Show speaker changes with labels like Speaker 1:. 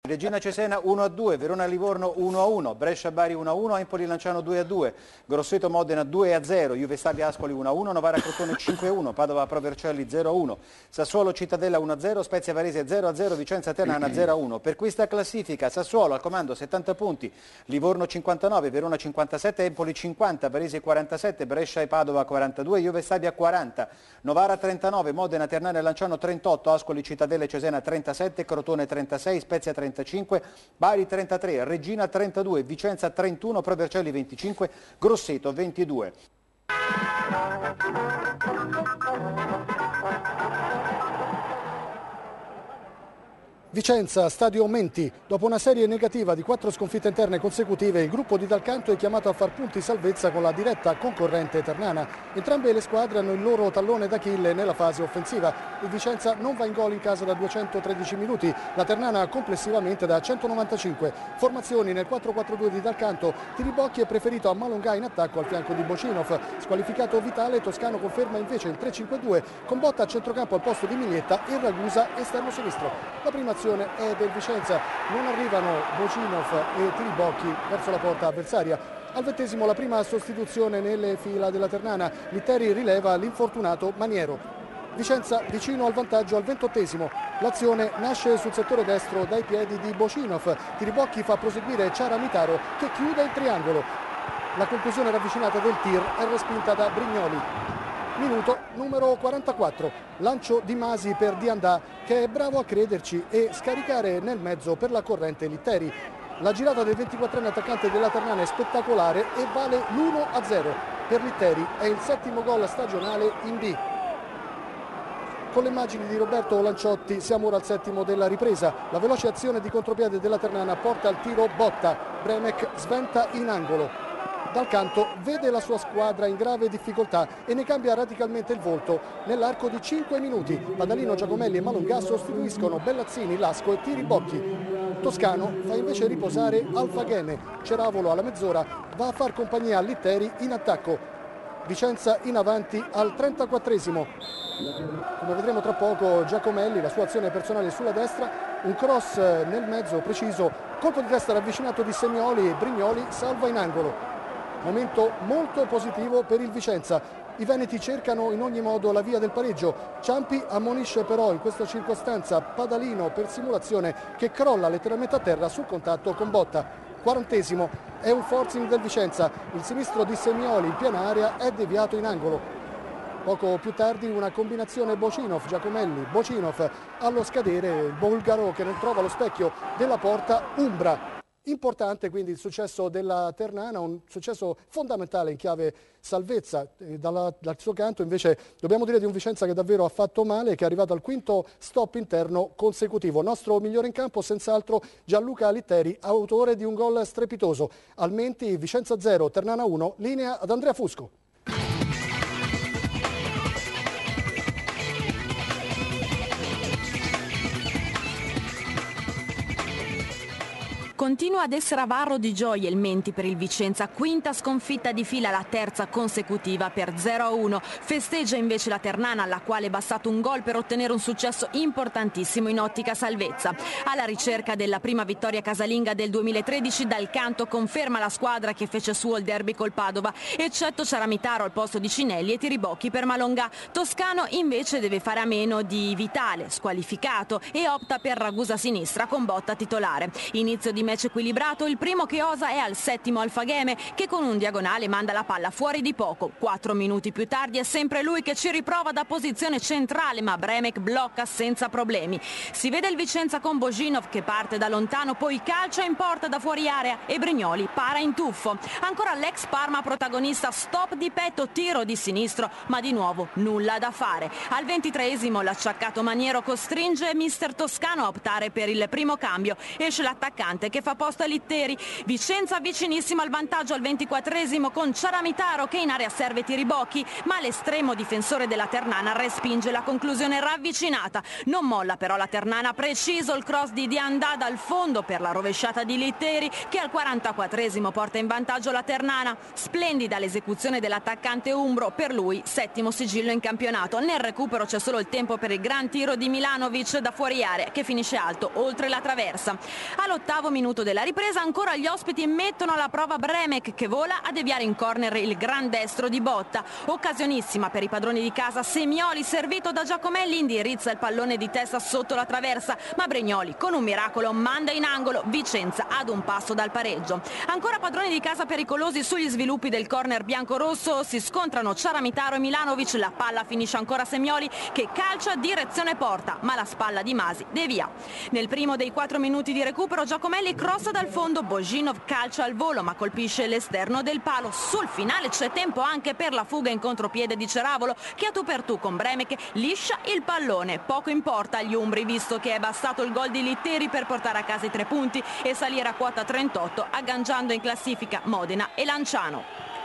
Speaker 1: Regina Cesena 1-2, Verona Livorno 1-1, Brescia Bari 1-1, Empoli Lanciano 2-2, Grosseto Modena 2-0, Juve Stabia Ascoli 1-1, Novara Crotone 5-1, Padova Pro Vercelli 0-1, Sassuolo Cittadella 1-0, Spezia Varese 0-0, Vicenza Ternana 0-1. Per questa classifica Sassuolo al comando 70 punti, Livorno 59, Verona 57, Empoli 50, Varese 47, Brescia e Padova 42, Juve Stabia 40, Novara 39, Modena Ternana e Lanciano 38, Ascoli Cittadella e Cesena 37, Crotone 36, Spezia 35, Bari 33, Regina 32, Vicenza 31, Pro Vercelli 25, Grosseto 22.
Speaker 2: Vicenza, Stadio Menti. Dopo una serie negativa di 4 sconfitte interne consecutive, il gruppo di Dalcanto è chiamato a far punti salvezza con la diretta concorrente ternana. Entrambe le squadre hanno il loro tallone d'Achille nella fase offensiva. Il Vicenza non va in gol in casa da 213 minuti, la Ternana complessivamente da 195. Formazioni nel 4-4-2 di Dalcanto, Tiribocchi è preferito a Malongà in attacco al fianco di Bocinov. Squalificato Vitale, Toscano conferma invece il 3-5-2 con Botta a centrocampo al posto di Miglietta e Ragusa esterno sinistro. La prima azione è del Vicenza, non arrivano Bocinov e Tiribocchi verso la porta avversaria. Al 20° la prima sostituzione nelle fila della Ternana, Litteri rileva l'infortunato Maniero. Vicenza vicino al vantaggio al 28°, l'azione nasce sul settore destro dai piedi di Bocinov, Tiribocchi fa proseguire Ciaramitaro che chiude il triangolo. La conclusione ravvicinata del tir è respinta da Brignoli. Minuto numero 44, lancio di Masi per Diandà che è bravo a crederci e scaricare nel mezzo per la corrente Litteri. La girata del 24enne attaccante della Ternana è spettacolare e vale l'1-0. Per Litteri è il 7° gol stagionale in B. Con le immagini di Roberto Lanciotti siamo ora al 7° della ripresa. La veloce azione di contropiede della Ternana porta al tiro Botta. Bremek sventa in angolo. Dalcanto vede la sua squadra in grave difficoltà e ne cambia radicalmente il volto. Nell'arco di 5 minuti Padalino, Giacomelli e Malongà sostituiscono Bellazzini, Lasco e Tiribocchi. Toscano fa invece riposare Alfaghene. Ceravolo alla mezz'ora va a far compagnia a Litteri in attacco. Vicenza in avanti al 34°. Come vedremo tra poco, Giacomelli, la sua azione personale sulla destra, un cross nel mezzo preciso, colpo di testa ravvicinato di Semioli e Brignoli salva in angolo. Momento molto positivo per il Vicenza. I veneti cercano in ogni modo la via del pareggio. Ciampi ammonisce però in questa circostanza Padalino per simulazione che crolla letteralmente a terra sul contatto con Botta. 40°, è un forcing del Vicenza. Il sinistro di Semioli in piena area è deviato in angolo. Poco più tardi una combinazione Bocinov-Giacomelli. Bocinov allo scadere, il bulgaro che non trova lo specchio della porta umbra. Importante quindi il successo della Ternana, un successo fondamentale in chiave salvezza. Dal suo canto invece dobbiamo dire di un Vicenza che davvero ha fatto male, che è arrivato al 5° stop interno consecutivo. Nostro migliore in campo senz'altro Gianluca Litteri, autore di un gol strepitoso. Al Menti Vicenza 0, Ternana 1, linea ad Andrea Fusco.
Speaker 3: Continua ad essere avaro di gioia il Menti per il Vicenza, quinta sconfitta di fila, la terza consecutiva per 0-1. Festeggia invece la Ternana, alla quale è bastato un gol per ottenere un successo importantissimo in ottica salvezza. Alla ricerca della prima vittoria casalinga del 2013, Dalcanto conferma la squadra che fece suo il derby col Padova, eccetto Ciaramitaro al posto di Cinelli e Tiribocchi per Malongà. Toscano invece deve fare a meno di Vitale, squalificato, e opta per Ragusa a sinistra con Botta titolare. Inizio di match equilibrato, il primo che osa è al 7° Alfagheme che con un diagonale manda la palla fuori di poco. 4 minuti più tardi è sempre lui che ci riprova da posizione centrale, ma Bremek blocca senza problemi. Si vede il Vicenza con Bocinov che parte da lontano, poi calcia in porta da fuori area e Brignoli para in tuffo. Ancora l'ex Parma protagonista, stop di petto, tiro di sinistro, ma di nuovo nulla da fare. Al 23° l'acciaccato Maniero costringe mister Toscano a optare per il primo cambio. Esce l'attaccante che che fa posto a Litteri. Vicenza vicinissimo al vantaggio al 24esimo con Ciaramitaro che in area serve Tiribocchi, ma l'estremo difensore della Ternana respinge la conclusione ravvicinata. Non molla però la Ternana, preciso il cross di Diandà dal fondo per la rovesciata di Litteri che al 44esimo porta in vantaggio la Ternana. Splendida l'esecuzione dell'attaccante umbro, per lui settimo sigillo in campionato. Nel recupero c'è solo il tempo per il gran tiro di Milanovic da fuori area che finisce alto oltre la traversa. All'8° minuto della ripresa ancora gli ospiti mettono alla prova Bremek che vola a deviare in corner il gran destro di Botta. Occasionissima per i padroni di casa, Semioli servito da Giacomelli indirizza il pallone di testa sotto la traversa, ma Brignoli con un miracolo manda in angolo Vicenza ad un passo dal pareggio. Ancora padroni di casa pericolosi sugli sviluppi del corner biancorosso, si scontrano Ciaramitaro e Milanovic, la palla finisce ancora Semioli che calcia direzione porta, ma la spalla di Masi devia. Nel primo dei 4 minuti di recupero Giacomelli crossa dal fondo, Boginov calcia al volo ma colpisce l'esterno del palo. Sul finale c'è tempo anche per la fuga in contropiede di Ceravolo che a tu per tu con Bremek liscia il pallone. Poco importa agli umbri visto che è bastato il gol di Litteri per portare a casa i 3 punti e salire a quota 38 agganciando in classifica Modena e Lanciano.